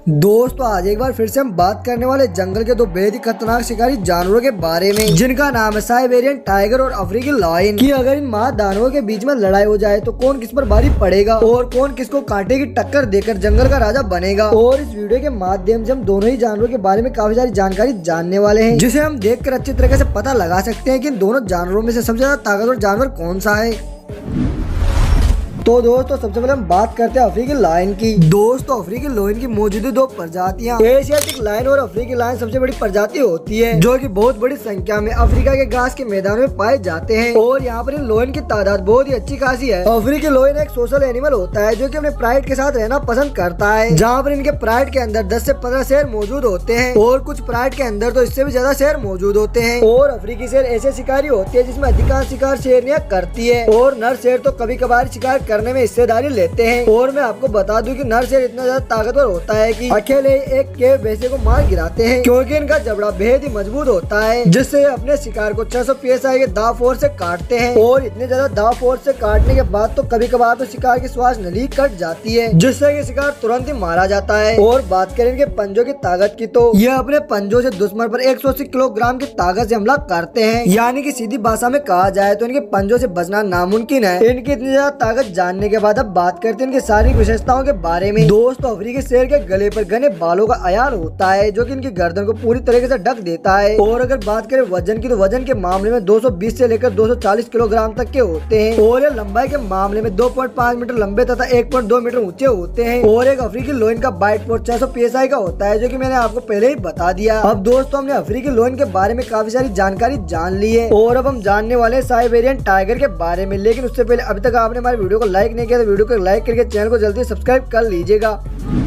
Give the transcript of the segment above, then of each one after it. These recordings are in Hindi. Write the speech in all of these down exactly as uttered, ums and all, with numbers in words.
दोस्तों आज एक बार फिर से हम बात करने वाले जंगल के दो बेहद ही खतरनाक शिकारी जानवरों के बारे में, जिनका नाम है साइबेरियन टाइगर और अफ्रीकी लायन। कि अगर इन मां दानवों के बीच में लड़ाई हो जाए तो कौन किस पर भारी पड़ेगा और कौन किसको कांटे की टक्कर देकर जंगल का राजा बनेगा। और इस वीडियो के माध्यम से हम दोनों ही जानवरों के बारे में काफी सारी जानकारी जानने वाले हैं, जिसे हम देख कर अच्छी तरीके से पता लगा सकते हैं कि इन दोनों जानवरों में से सबसे ज्यादा ताकतवर जानवर कौन सा है। तो दोस्तों सबसे पहले हम बात करते हैं अफ्रीकी लायन की। दोस्तों अफ्रीकी लायन की मौजूद दो प्रजातियां, एशियाटिक लायन और अफ्रीकी लायन सबसे बड़ी प्रजाति होती है, जो कि बहुत बड़ी संख्या में अफ्रीका के घास के मैदान में पाए जाते हैं। और यहाँ पर इन लायन की तादाद बहुत ही अच्छी खासी है। अफ्रीकी लायन एक सोशल एनिमल होता है जो कि अपने प्राइड के साथ रहना पसंद करता है, जहाँ पर इनके प्राइड के अंदर दस से पंद्रह शेर मौजूद होते हैं और कुछ प्राइड के अंदर तो इससे भी ज्यादा शेर मौजूद होते हैं। और अफ्रीकी शेर ऐसे शिकारी होते हैं जिसमें अधिकांश शिकार शेरनियां करती है और नर शेर तो कभी कभार शिकार करने में हिस्सेदारी लेते हैं। और मैं आपको बता दूं कि नर शेर इतना ज्यादा ताकतवर होता है कि अकेले एक के भैंसे को मार गिराते हैं, क्योंकि इनका जबड़ा बेहद ही मजबूत होता है, जिससे अपने शिकार को छह सौ पीएसआई के दाव फोर्स से काटते हैं। और इतने ज्यादा दाव फोर्स से काटने के बाद तो कभी कभार तो शिकार की श्वास नली कट जाती है, जिससे कि शिकार तुरंत ही मारा जाता है। और बात करें इनके पंजों की ताकत की तो यह अपने पंजों से दुश्मन पर एक सौ अस्सी किलोग्राम की ताकत से हमला करते हैं। यानी कि सीधी भाषा में कहा जाए तो इनके पंजों से बचना नामुमकिन है। इनकी इतनी ज्यादा ताकत जानने के बाद अब बात करते हैं इनकी सारी विशेषताओं के बारे में। दोस्तों अफ्रीकी शेर के गले पर घने बालों का अयाल होता है, जो कि इनकी गर्दन को पूरी तरीके से ढक देता है। और अगर बात करें वजन की तो वजन के मामले में दो सौ बीस से लेकर दो सौ चालीस किलोग्राम तक के होते हैं। और ये लंबाई के मामले में दो पॉइंट पाँच मीटर लंबे तथा एक पॉइंट दो मीटर ऊंचे होते हैं। और एक अफ्रीकी लायन का बाइट फोर्स छह सौ पीएसआई का होता है, जो कि मैंने आपको पहले ही बता दिया। अब दोस्तों हमने अफ्रीकी लायन के बारे में काफी सारी जानकारी जान ली है और अब हम जानने वाले साइबेरियन टाइगर के बारे में। लेकिन उससे पहले अभी तक आपने हमारे वीडियो को लाइक नहीं किया तो वीडियो को लाइक करके चैनल को जल्दी सब्सक्राइब कर लीजिएगा।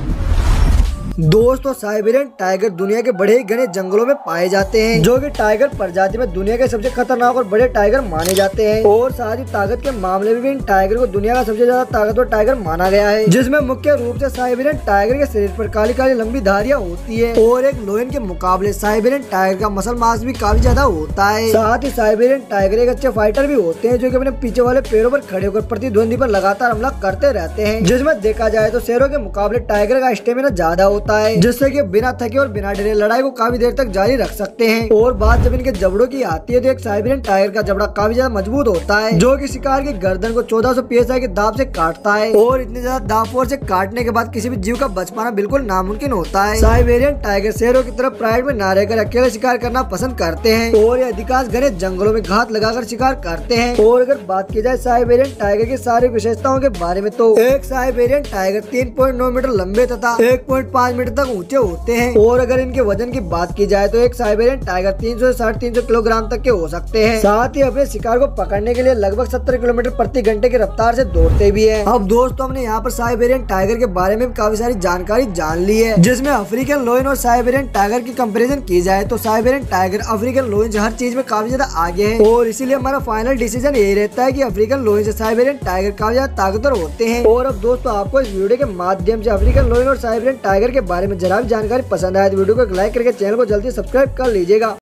दोस्तों साइबेरियन टाइगर दुनिया के बड़े ही घने जंगलों में पाए जाते हैं, जो कि टाइगर प्रजाति में दुनिया के सबसे खतरनाक और बड़े टाइगर माने जाते हैं। और साथ ही ताकत के मामले में भी इन टाइगर को दुनिया का सबसे ज्यादा ताकतवर टाइगर माना गया है, जिसमें मुख्य रूप से साइबेरियन टाइगर के शरीर पर काली काली लंबी धारियां होती है। और एक लायन के मुकाबले साइबेरियन टाइगर का मसल मास भी काफी ज्यादा होता है। साथ ही साइबेरियन टाइगर एक अच्छे फाइटर भी होते हैं, जो कि अपने पीछे वाले पैरों पर खड़े होकर प्रतिद्वंदी पर लगातार हमला करते रहते हैं, जिसमें देखा जाए तो शेरों के मुकाबले टाइगर का स्टेमिना ज्यादा होता है, जिससे कि बिना थके और बिना डरे लड़ाई को काफी देर तक जारी रख सकते हैं। और बात जब इनके जबड़ों की आती है तो एक साइबेरियन टाइगर का जबड़ा काफी ज्यादा मजबूत होता है, जो कि शिकार की गर्दन को चौदह सौ पीएसआई के दाब से काटता है। और इतने ज्यादा दाब फोर्स से काटने के बाद किसी भी जीव का बच पाना बिल्कुल नामुमकिन होता है। साइबेरियन टाइगर शेरों की तरफ प्राइड में न रहकर अकेले शिकार करना पसंद करते हैं और ये अधिकांश घने जंगलों में घात लगाकर शिकार करते हैं। और अगर बात की जाए साइबेरियन टाइगर की सारी विशेषताओं के बारे में तो एक साइबेरियन टाइगर तीन पॉइंट नौ मीटर लंबे तथा एक पॉइंट पाँच मीटर तक ऊंचे होते हैं। और अगर इनके वजन की बात की जाए तो एक साइबेरियन टाइगर तीन सौ से साढ़े तीन सौ किलोग्राम तक के हो सकते हैं। साथ ही अपने शिकार को पकड़ने के लिए लगभग सत्तर किलोमीटर प्रति घंटे की रफ्तार से दौड़ते भी हैं। अब दोस्तों हमने यहाँ पर साइबेरियन टाइगर के बारे में काफी सारी जानकारी जान ली है, जिसमें अफ्रीकन लायन और साइबेरियन टाइगर की कंपैरिजन की जाए तो साइबेरियन टाइगर अफ्रीकन लायन से हर चीज में काफी ज्यादा आगे है। और इसीलिए हमारा फाइनल डिसीजन यही रहता है कि अफ्रीकन लायन से साइबेरियन टाइगर काफी ज्यादा ताकतवर होते हैं। और अब दोस्तों आपको इस वीडियो के माध्यम से अफ्रीकन लायन और साइबेरियन टाइगर के बारे में जरा भी जानकारी पसंद आए तो वीडियो को लाइक करके चैनल को जल्दी सब्सक्राइब कर लीजिएगा।